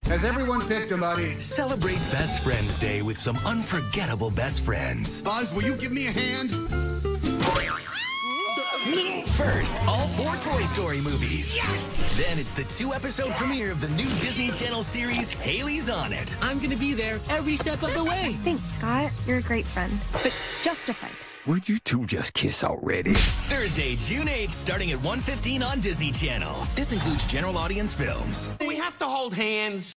Has everyone picked a buddy? Celebrate Best Friends Day with some unforgettable best friends. Buzz, will you give me a hand? First, all 4 Toy Story movies. Yes! Then it's the 2-episode premiere of the new Disney Channel series, Hailey's on It. I'm gonna be there every step of the way. Thanks, Scott. You're a great friend, but justified. Would you two just kiss already? Thursday, June 8th, starting at 1:15 on Disney Channel. This includes general audience films. We have to hold hands.